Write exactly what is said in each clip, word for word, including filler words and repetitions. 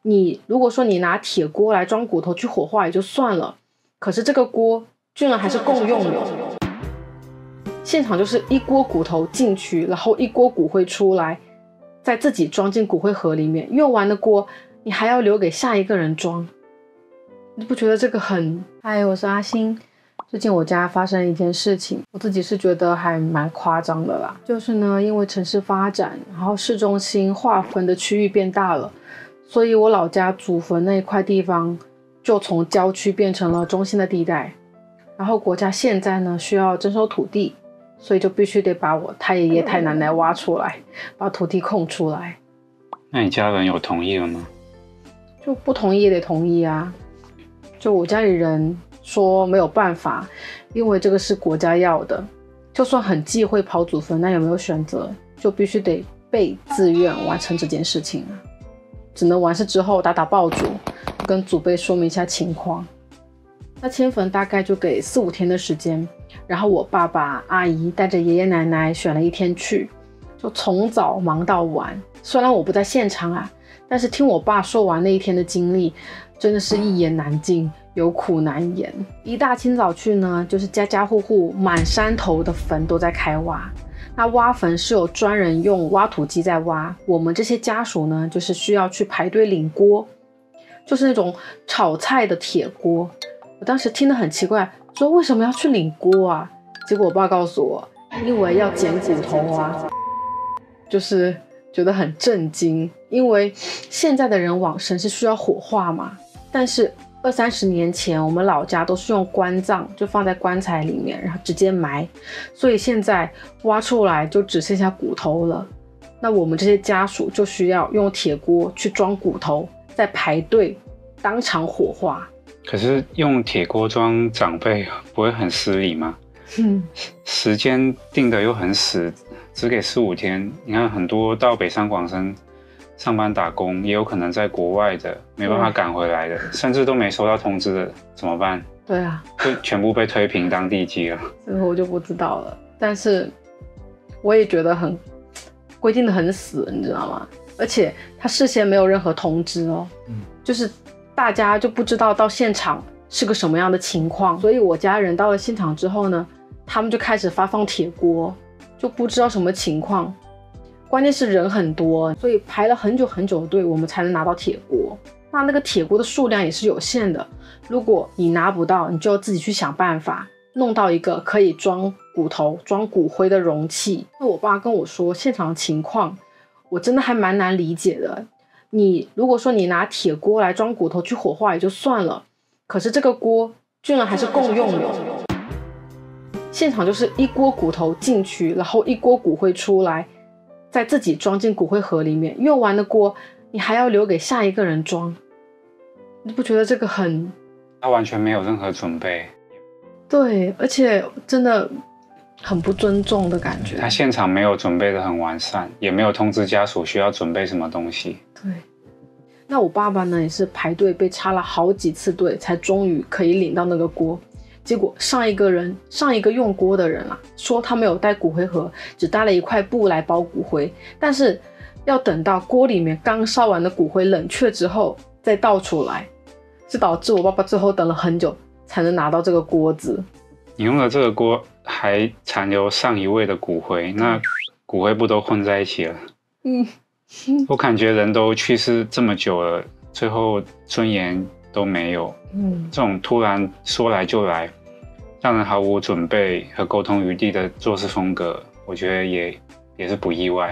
你如果说你拿铁锅来装骨头去火化也就算了，可是这个锅居然还是共用的。现场就是一锅骨头进去，然后一锅骨灰出来，再自己装进骨灰盒里面，用完的锅你还要留给下一个人装，你不觉得这个很……嗨，我是阿星。最近我家发生一件事情，我自己是觉得还蛮夸张的啦。就是呢，因为城市发展，然后市中心划分的区域变大了，所以我老家祖坟那一块地方就从郊区变成了中心的地带。然后国家现在呢需要征收土地，所以就必须得把我太爷爷太奶奶挖出来，把土地空出来。 那你家人有同意了吗？ 就不同意也得同意啊。就我家里人说没有办法，因为这个是国家要的，就算很忌讳跑祖坟，那有没有选择？就必须得被自愿完成这件事情啊。只能完事之后打打爆竹，跟祖辈说明一下情况。那迁坟大概就给四五天的时间，然后我爸爸阿姨带着爷爷奶奶选了一天去，就从早忙到晚。虽然我不在现场啊，但是听我爸说完那一天的经历，真的是一言难尽，有苦难言。一大清早去呢，就是家家户户满山头的坟都在开挖。那挖坟是有专人用挖土机在挖，我们这些家属呢，就是需要去排队领锅，就是那种炒菜的铁锅。我当时听得很奇怪，说为什么要去领锅啊？结果我爸告诉我，因为要捡骨头啊。就是觉得很震惊，因为现在的人往生是需要火化嘛，但是二三十年前我们老家都是用棺葬，就放在棺材里面，然后直接埋，所以现在挖出来就只剩下骨头了。那我们这些家属就需要用铁锅去装骨头，再排队当场火化。 可是用铁锅装长辈不会很失礼吗？ 嗯， 时间定的又很死，只给四五天。你看很多到北上广深上班打工，也有可能在国外的没办法赶回来的，甚至都没收到通知的，怎么办？ 对啊， 就全部被推平当地基了。 这个我就不知道了，但是我也觉得很规定的很死，你知道吗？而且他事先没有任何通知哦，嗯，就是大家就不知道到现场是个什么样的情况，所以我家人到了现场之后呢，他们就开始发放铁锅，就不知道什么情况。关键是人很多，所以排了很久很久的队，我们才能拿到铁锅。那那个铁锅的数量也是有限的，如果你拿不到，你就要自己去想办法弄到一个可以装骨头、装骨灰的容器。那我爸跟我说现场的情况，我真的还蛮难理解的。你如果说你拿铁锅来装骨头去火化也就算了，可是这个锅居然还是共用的。现场就是一锅骨头进去，然后一锅骨灰出来，再自己装进骨灰盒里面，用完的锅你还要留给下一个人装，你不觉得这个很…… 他完全没有任何准备。 对，而且真的很不尊重的感觉。 他现场没有准备的很完善，也没有通知家属需要准备什么东西。 对，那我爸爸呢也是排队被插了好几次队，才终于可以领到那个锅。结果上一个人，上一个用锅的人啊，说他没有带骨灰盒，只带了一块布来包骨灰，但是要等到锅里面刚烧完的骨灰冷却之后再倒出来，这导致我爸爸最后等了很久才能拿到这个锅子。 你用的这个锅还残留上一位的骨灰，那骨灰不都混在一起了？嗯，我感觉人都去世这么久了，最后尊严都没有。嗯，这种突然说来就来，让人毫无准备和沟通余地的做事风格，我觉得也也是不意外。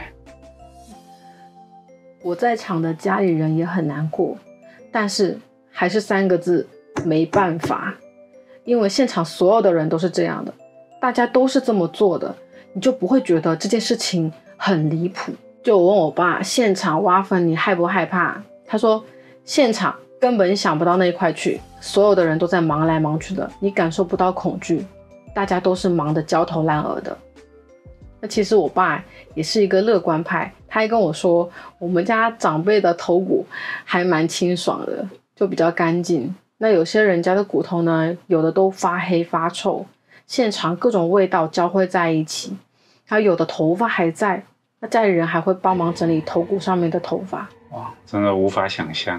我在场的家里人也很难过，但是还是三个字，没办法。因为现场所有的人都是这样的，大家都是这么做的，你就不会觉得这件事情很离谱。就我问我爸，现场挖坟你害不害怕？他说现场根本想不到那一块去，所有的人都在忙来忙去的，你感受不到恐惧，大家都是忙得焦头烂额的。那其实我爸也是一个乐观派，他还跟我说我们家长辈的头骨还蛮清爽的，就比较干净。那有些人家的骨头呢，有的都发黑发臭，现场各种味道交汇在一起，还有有的头发还在，那家里人还会帮忙整理头骨上面的头发。 哇，真的无法想象。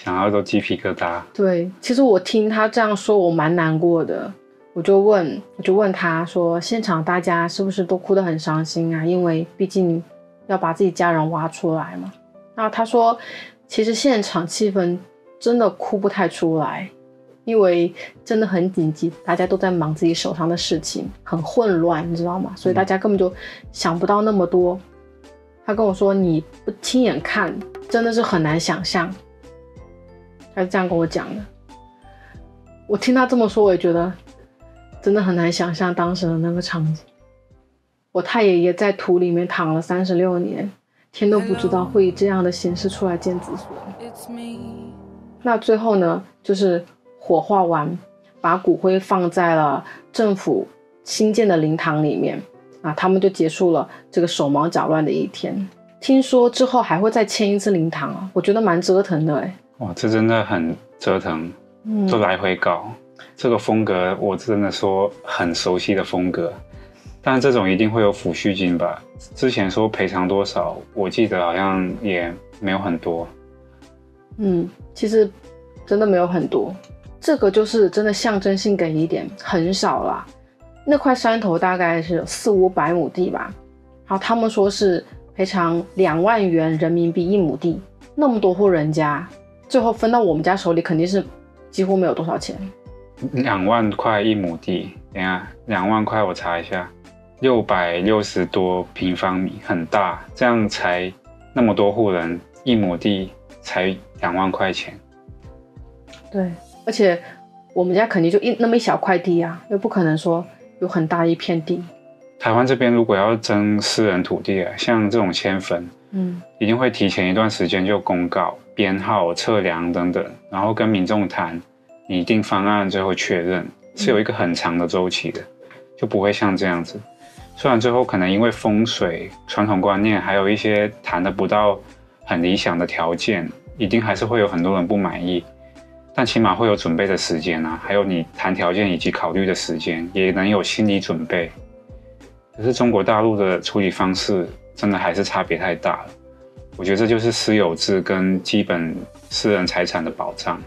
想要都鸡皮疙瘩。 对，其实我听他这样说，我蛮难过的。我就问，我就问他说，现场大家是不是都哭得很伤心啊？因为毕竟要把自己家人挖出来嘛。然后他说，其实现场气氛真的哭不太出来，因为真的很紧急，大家都在忙自己手上的事情，很混乱，你知道吗？所以大家根本就想不到那么多。他跟我说，你不亲眼看，真的是很难想象。他是这样跟我讲的。我听他这么说，我也觉得真的很难想象当时的那个场景。我太爷爷在土里面躺了三十六年，天都不知道会以这样的形式出来见子孙。那最后呢，就是火化完，把骨灰放在了政府新建的灵堂里面啊，他们就结束了这个手忙脚乱的一天。听说之后还会再迁一次灵堂啊，我觉得蛮折腾的哎。 哇，这真的很折腾，都来回搞、嗯、这个风格我真的说很熟悉的风格，但这种一定会有抚恤金吧？之前说赔偿多少，我记得好像也没有很多。嗯， 其实真的没有很多，这个就是真的象征性给一点，很少啦。那块山头大概是四五百亩地吧，好，他们说是赔偿两万元人民币一亩地，那么多户人家，最后分到我们家手里肯定是几乎没有多少钱。 两万块一亩地，等一下，两万块我查一下，六百六十多平方米，很大，这样才那么多户人，一亩地才两万块钱。 对，而且我们家肯定就一那么一小块地啊，又不可能说有很大一片地。 台湾这边如果要征私人土地啊，像这种迁坟，嗯，一定会提前一段时间就公告编号、测量等等，然后跟民众谈拟定方案，最后确认，是有一个很长的周期的，就不会像这样子。虽然最后可能因为风水、传统观念，还有一些谈得不到很理想的条件，一定还是会有很多人不满意，但起码会有准备的时间啊，还有你谈条件以及考虑的时间，也能有心理准备。可是中国大陆的处理方式真的还是差别太大了，我觉得这就是私有制跟基本私人财产的保障。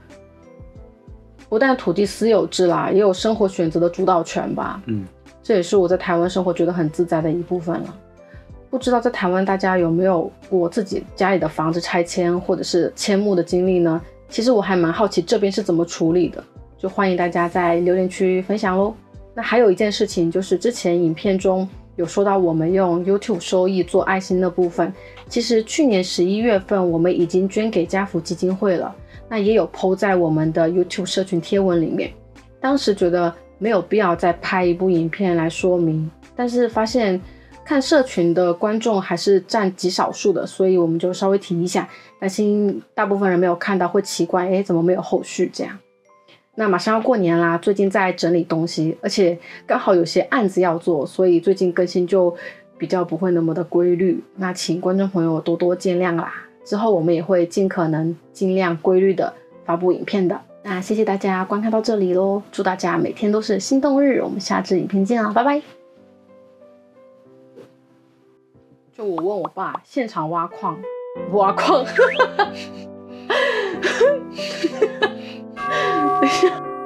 不但土地私有制啦，也有生活选择的主导权吧。嗯，这也是我在台湾生活觉得很自在的一部分了。不知道在台湾大家有没有过自己家里的房子拆迁或者是迁墓的经历呢？其实我还蛮好奇这边是怎么处理的，就欢迎大家在留言区分享咯。那还有一件事情，就是之前影片中有说到我们用 YouTube 收益做爱心的部分，其实去年十一月份我们已经捐给家福基金会了，那也有 po 在我们的 YouTube 社群贴文里面。当时觉得没有必要再拍一部影片来说明，但是发现看社群的观众还是占极少数的，所以我们就稍微提一下，担心大部分人没有看到会奇怪，诶，怎么没有后续这样。那马上要过年啦，最近在整理东西，而且刚好有些案子要做，所以最近更新就比较不会那么的规律，那请观众朋友多多见谅啦。之后我们也会尽可能尽量规律的发布影片的。那谢谢大家观看到这里咯，祝大家每天都是心动日，我们下支影片见啦，拜拜。就我问我爸，现场挖矿，挖矿。等一下。